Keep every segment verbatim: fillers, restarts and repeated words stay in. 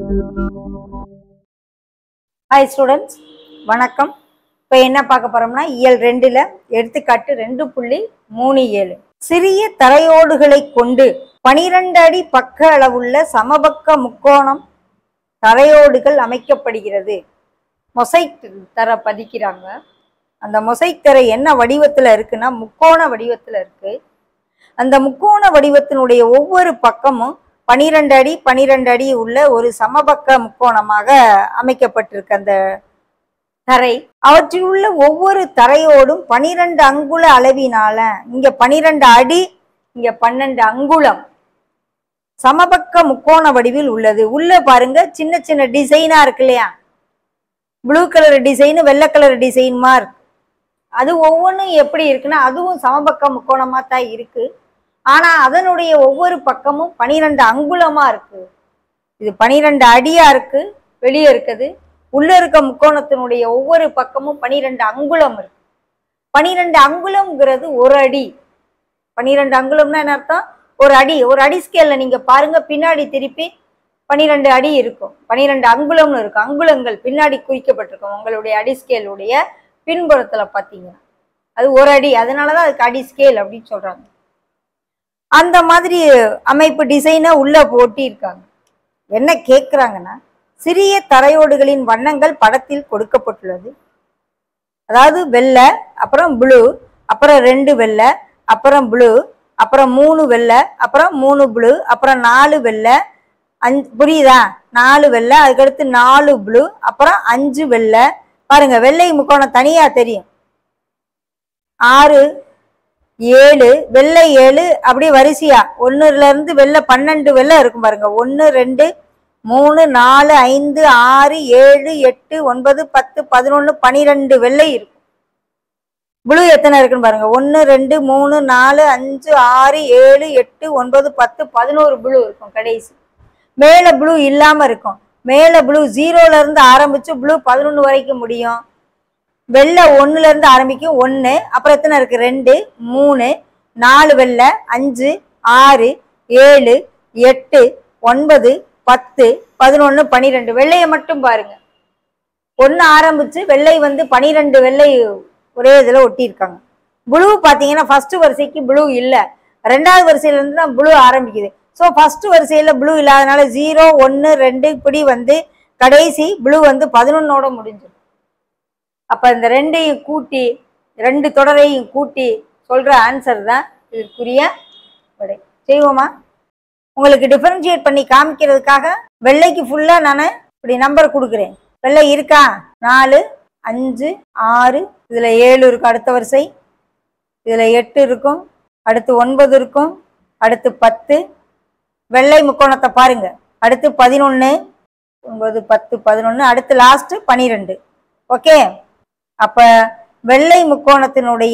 Hi students, வணக்கம். இப்போ என்ன பார்க்க போறோம்னா இயல் ரெண்டுல எடுத்துக்காட்டு ரெண்டு புள்ளி மூணு ஏழு. சிறிய தரையோடுகளை கொண்டு பனிரெண்டு அடி பக்க அளவுள்ள சமபக்க முக்கோணம் தரையோடுகள் அமைக்கப்படுகிறது. மொசைக் தர பதிக்கிறாங்க. அந்த மொசைக் தரை என்ன வடிவத்துல இருக்குன்னா முக்கோண வடிவத்துல இருக்கு. அந்த முக்கோண வடிவத்தினுடைய ஒவ்வொரு பக்கமும் பனிரெண்டு அடி பனிரெண்டு அடி உள்ள ஒரு சமபக்க முக்கோணமாக அமைக்கப்பட்டிருக்கு அந்த தரை. அவற்றில் உள்ள ஒவ்வொரு தரையோடும் பனிரெண்டு அங்குல அளவினால, இங்க பனிரெண்டு அடி, இங்க பன்னெண்டு அங்குலம் சமபக்க முக்கோண வடிவில் உள்ளது. உள்ள பாருங்க சின்ன சின்ன டிசைனா இருக்கு இல்லையா, ப்ளூ கலர் டிசைன் வெள்ளை கலர் டிசைன்மா இருக்கு. அது ஒவ்வொன்றும் எப்படி இருக்குன்னா அதுவும் சமபக்க முக்கோணமா தான் இருக்கு. ஆனா அதனுடைய ஒவ்வொரு பக்கமும் பனிரெண்டு அங்குலமா இருக்கு. இது பனிரெண்டு அடியா இருக்கு வெளியே இருக்குது. உள்ள இருக்க முக்கோணத்தினுடைய ஒவ்வொரு பக்கமும் பனிரெண்டு அங்குலம் இருக்கு. பனிரெண்டு அங்குலம்ங்கிறது ஒரு அடி. பனிரெண்டு அங்குலம்னா என்ன அர்த்தம்? ஒரு அடி. ஒரு அடி ஸ்கேல்ல நீங்க பாருங்க, பின்னாடி திருப்பி பனிரெண்டு அடி இருக்கும், பனிரெண்டு அங்குலம்னு இருக்கும். அங்குலங்கள் பின்னாடி குறிக்கப்பட்டிருக்கும் உங்களுடைய அடி ஸ்கேலுடைய பின்புறத்துல பாத்தீங்கன்னா அது ஒரு அடி. அதனாலதான் அதுக்கு அடி ஸ்கேல் அப்படின்னு சொல்றாங்க. அந்த மாதிரி அமைப்பு டிசைனை உள்ள போட்டி இருக்காங்க. என்ன கேட்குறாங்கன்னா, சிறிய தரையோடுகளின் வண்ணங்கள் படத்தில் கொடுக்கப்பட்டுள்ளது. அதாவது வெள்ளை, அப்புறம் ப்ளூ, அப்புறம் ரெண்டு வெள்ளை, அப்புறம் ப்ளூ, அப்புறம் மூணு வெள்ளை, அப்புறம் மூணு ப்ளூ, அப்புறம் நாலு வெள்ளை, அஞ்சு, புரியுதா? நாலு வெள்ளை, அதுக்கடுத்து நாலு ப்ளூ, அப்புறம் அஞ்சு வெள்ளை. பாருங்க வெள்ளை முக்கோணம் தனியா தெரியும். ஆறு, ஏழு, வெள்ளை ஏழு, அப்படி வரிசையா ஒன்னுல இருந்து வெள்ளை பன்னெண்டு வெள்ளை இருக்கும் பாருங்க. ஒன்னு ரெண்டு மூணு நாலு ஐந்து ஆறு ஏழு எட்டு ஒன்பது பத்து பதினொன்னு பனிரெண்டு வெள்ளை இருக்கும். ப்ளூ எத்தனை இருக்குன்னு பாருங்க. ஒன்னு ரெண்டு மூணு நாலு அஞ்சு ஆறு ஏழு எட்டு ஒன்பது பத்து பதினோரு ப்ளூ இருக்கும். கடைசி மேல ப்ளூ இல்லாம இருக்கும். மேல ப்ளூ ஜீரோல இருந்து ஆரம்பிச்சு ப்ளூ பதினொன்னு வரைக்கும் முடியும். வெள்ளை ஒன்னுல இருந்து ஆரம்பிக்கும் ஒன்னு, அப்புறம் எத்தனை இருக்கு? ரெண்டு, மூணு, நாலு வெள்ளை, அஞ்சு, ஆறு, ஏழு, எட்டு, ஒன்பது, பத்து, பதினொன்னு, பனிரெண்டு. வெள்ளையை மட்டும் பாருங்க. ஒன்னு ஆரம்பிச்சு வெள்ளை வந்து பனிரெண்டு வெள்ளை ஒரே இதுல ஒட்டி இருக்காங்க. ப்ளூ பாத்தீங்கன்னா ஃபர்ஸ்ட் வரிசைக்கு ப்ளூ இல்ல, ரெண்டாவது வரிசையில இருந்து தான் ப்ளூ ஆரம்பிக்குது. ஸோ ஃபர்ஸ்ட் வரிசையில ப்ளூ இல்லாதனால ஜீரோ ஒன்னு ரெண்டு இப்படி வந்து கடைசி ப்ளூ வந்து பதினொன்னோட முடிஞ்சிடும். அப்ப இந்த ரெண்டையும் கூட்டி, ரெண்டு தொடரையும் கூட்டி சொல்ற ஆன்சர் தான் இதற்குரிய விடை. செய்வோமா? உங்களுக்கு டிஃபரன்ஷியேட் பண்ணி காமிக்கிறதுக்காக வெள்ளைக்கு ஃபுல்லா நான் இப்படி நம்பர் கொடுக்குறேன். வெள்ளை இருக்கா? நாலு, அஞ்சு, ஆறு, இதுல ஏழு இருக்கும் அடுத்த வரிசை, இதுல எட்டு இருக்கும், அடுத்து ஒன்பது இருக்கும், அடுத்து பத்து. வெள்ளை முக்கோணத்தை பாருங்க. அடுத்து பதினொன்னு, ஒன்பது பத்து பதினொன்னு, அடுத்து லாஸ்ட் பனிரெண்டு. ஓகே, அப்ப வெள்ளை முக்கோணத்தினுடைய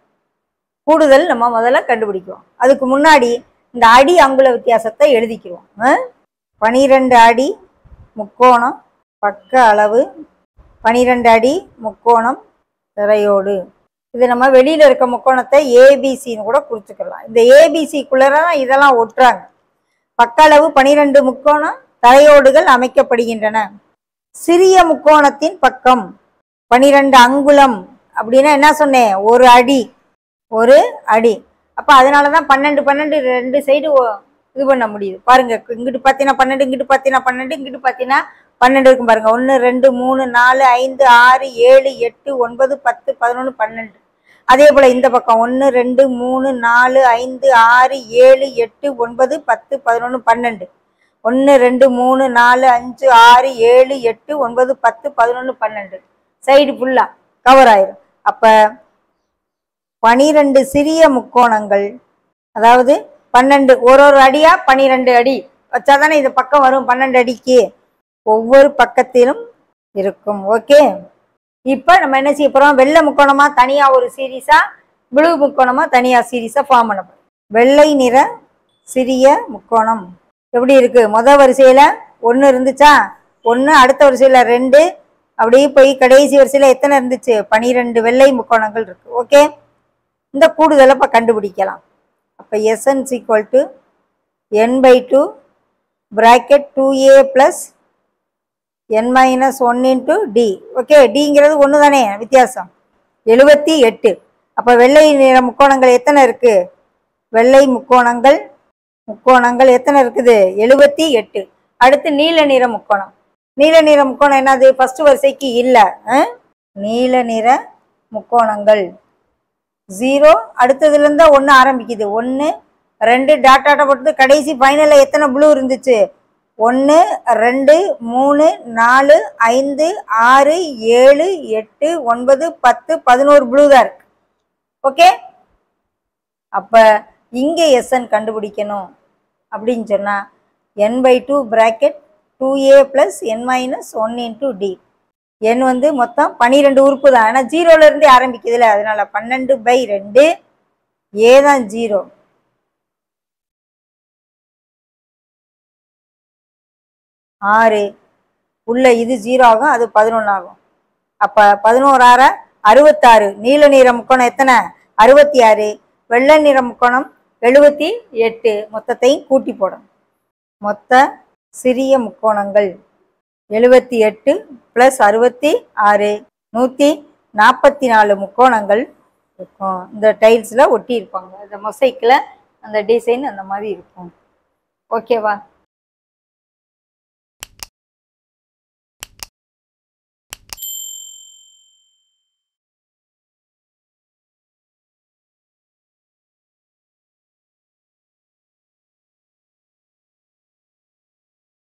கூடுதல் நம்ம முதல்ல கண்டுபிடிக்குவோம். அதுக்கு முன்னாடி இந்த அடி அங்குல வித்தியாசத்தை எழுதிக்குவோம். பனிரெண்டு அடி முக்கோணம் பக்க அளவு, பனிரெண்டு அடி முக்கோணம் திரையோடு. இது நம்ம வெளியில இருக்க முக்கோணத்தை ஏபிசின்னு கூட குறிச்சுக்கலாம். இந்த ஏபிசிக்குள்ளதான் இதெல்லாம் ஒட்டுறாங்க. பக்க அளவு பனிரெண்டு முக்கோணம் தரையோடுகள் அமைக்கப்படுகின்றன. சிறிய முக்கோணத்தின் பக்கம் பனிரெண்டு அங்குலம் அப்படின்னா என்ன சொன்னேன்? ஒரு அடி, ஒரு அடி. அப்ப அதனாலதான் பன்னெண்டு பன்னெண்டு ரெண்டு சைடு இது பண்ண முடியுது. பாருங்க, இங்கிட்டு பாத்தீங்கன்னா பன்னெண்டு, இங்கிட்டு பாத்தீங்கன்னா பன்னெண்டு, இங்கிட்டு பாத்தீங்கன்னா பன்னெண்டு இருக்கும் பாருங்க. ஒன்னு ரெண்டு மூணு நாலு ஐந்து ஆறு ஏழு எட்டு ஒன்பது பத்து பதினொன்னு பன்னெண்டு. அதே போல இந்த பக்கம் ஒன்னு ரெண்டு மூணு நாலு ஐந்து ஆறு ஏழு எட்டு ஒன்பது பத்து பதினொன்னு பன்னெண்டு. ஒன்னு ரெண்டு மூணு நாலு அஞ்சு ஆறு ஏழு எட்டு ஒன்பது பத்து பதினொன்னு பன்னெண்டு. சைடு ஃபுல்லா கவர் ஆயிரும். அப்ப பனிரெண்டு சிறிய முக்கோணங்கள், அதாவது பன்னெண்டு ஒரு ஒரு அடியா பனிரெண்டு அடி வச்சாதானே இந்த பக்கம் வரும். பன்னெண்டு அடிக்கு ஒவ்வொரு பக்கத்திலும் இருக்கும். ஓகே, இப்ப நம்ம என்ன செய்ய போறோம்? வெள்ளை முக்கோணமா தனியா ஒரு சீரீஸா, ப்ளூ முக்கோணமா தனியா சீரீஸா ஃபார்ம் பண்ண போறோம். வெள்ளை நிற சிறிய முக்கோணம் எப்படி இருக்கு? முத வரிசையில ஒன்னு இருந்துச்சா? ஒன்னு, அடுத்த வரிசையில ரெண்டு, அப்படியே போய் கடைசி வரிசையில எத்தனை இருந்துச்சு? பனிரெண்டு வெள்ளை முக்கோணங்கள் இருக்கு. ஓகே, இந்த கூடுதலை இப்ப கண்டுபிடிக்கலாம். அப்ப SN equal to N by two bracket two a plus N minus one into D. Okay, டிங்கிறது ஒன்று தானே வித்தியாசம். எழுபத்தி எட்டு. அப்போ வெள்ளை நிற முக்கோணங்கள் எத்தனை இருக்கு? வெள்ளை முக்கோணங்கள் முக்கோணங்கள் எத்தனை இருக்குது? எழுபத்தி எட்டு. அடுத்து நீல நிற முக்கோணம். நீல நிற முக்கோணம் என்னது? ஃபர்ஸ்ட் வரிசைக்கு இல்லை. நீல நிற முக்கோணங்கள் ஜீரோ. அடுத்ததுல இருந்தா ஒன்று ஆரம்பிக்குது. ஒன்று ரெண்டு டாட் டாட்டா போட்டு கடைசி ஃபைனலில் எத்தனை ப்ளூ இருந்துச்சு? ஒன்று ரெண்டு மூணு நாலு ஐந்து ஆறு ஏழு எட்டு ஒன்பது பத்து பதினோரு ப்ளூ தான் இருக்கு. ஓகே, அப்போ இங்கே எஸ்என் கண்டுபிடிக்கணும் அப்படின்னு சொன்னால் N by two bracket two A plus N minus one into D. N வந்து மொத்தம் பன்னிரெண்டு உறுப்பு தான், ஏன்னா ஜீரோலேருந்தே ஆரம்பிக்குதுல, அதனால பன்னெண்டு பை ரெண்டு. ஏ தான் ஜீரோ. ஆறு உள்ள இது ஜீரோ ஆகும், அது பதினொன்று ஆகும். அப்போ பதினோரு ஆற அறுபத்தாறு. நீல நிற முக்கோணம் எத்தனை? அறுபத்தி ஆறு. வெள்ளை நிற முக்கோணம் எழுபத்தி எட்டு. மொத்தத்தையும் கூட்டி போடும். மொத்த சிறிய முக்கோணங்கள் எழுபத்தி எட்டு ப்ளஸ் அறுபத்தி ஆறு, நூற்றி நாற்பத்தி நாலு முக்கோணங்கள் இருக்கும். இந்த டைல்ஸில் ஒட்டி இருப்பாங்க, இந்த மொசைக்கில் அந்த டிசைன் அந்த மாதிரி இருக்கும். ஓகேவா?